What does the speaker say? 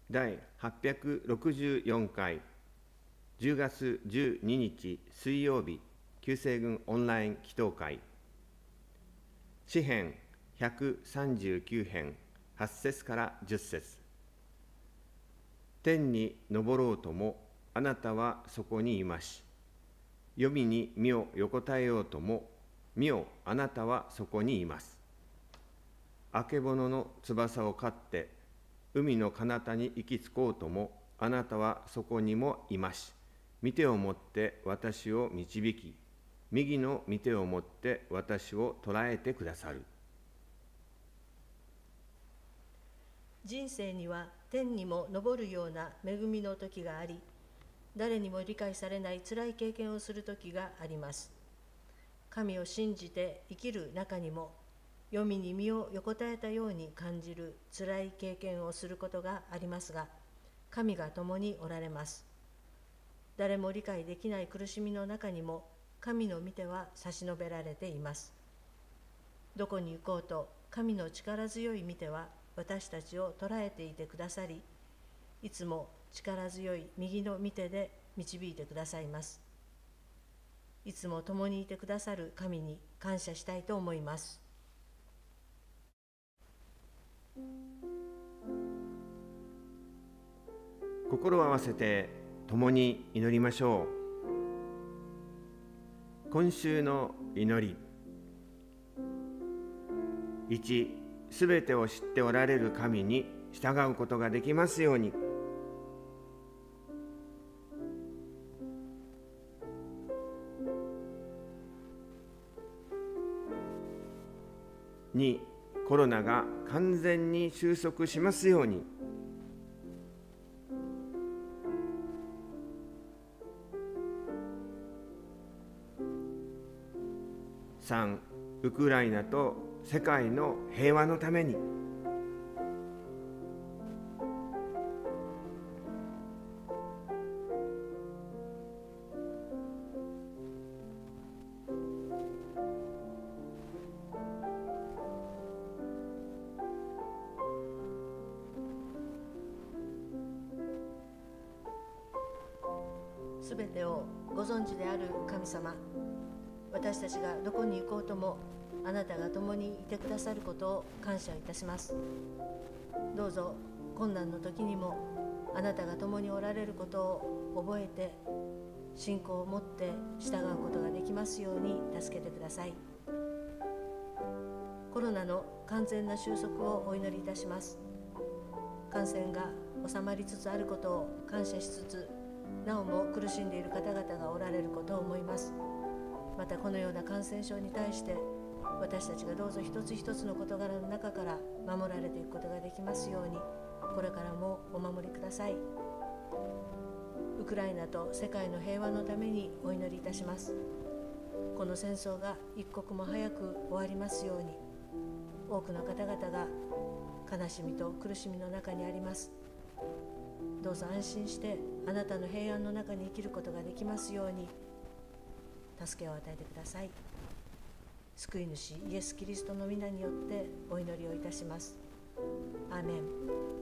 第864回10月12日水曜日旧西軍オンライン祈祷会詩編139編8節から10節。天に昇ろうともあなたはそこにいまし、黄泉に身を横たえようとも見よあなたはそこにいます。あけぼのの翼を飼って海の彼方に行き着こうともあなたはそこにもいまし、御手を持って私を導き、右の御手を持って私を捕らえてくださる。 人生には天にも昇るような恵みの時があり、誰にも理解されないつらい経験をする時があります。神を信じて生きる中にも、黄泉に身を横たえたように感じるつらい経験をすることがありますが、神が共におられます。誰も理解できない苦しみの中にも、神の御手は差し伸べられています。どこに行こうと、神の力強い御手は私たちを捉えていてくださり、いつも力強い右の御手で導いてくださいます。いつも共にいてくださる神に感謝したいと思います。 心を合わせて共に祈りましょう。今週の祈り。1、すべてを知っておられる神に従うことができますように。2、コロナが完全に収束しますように。3、ウクライナと世界の平和のために。 すべてをご存知である神様、私たちがどこに行こうともあなたが共にいてくださることを感謝いたします。どうぞ困難の時にもあなたが共におられることを覚えて、信仰を持って従うことができますように助けてください。コロナの完全な収束をお祈りいたします。感染が収まりつつあることを感謝しつつ、なおも苦しんでいる方々がおられることを思います。またこのような感染症に対して私たちがどうぞ一つ一つの事柄の中から守られていくことができますように、これからもお守りください。ウクライナと世界の平和のためにお祈りいたします。この戦争が一刻も早く終わりますように。多くの方々が悲しみと苦しみの中にあります。どうぞ安心してあなたの平安の中に生きることができますように助けを与えてください。救い主イエス・キリストの皆によってお祈りをいたします。アーメン。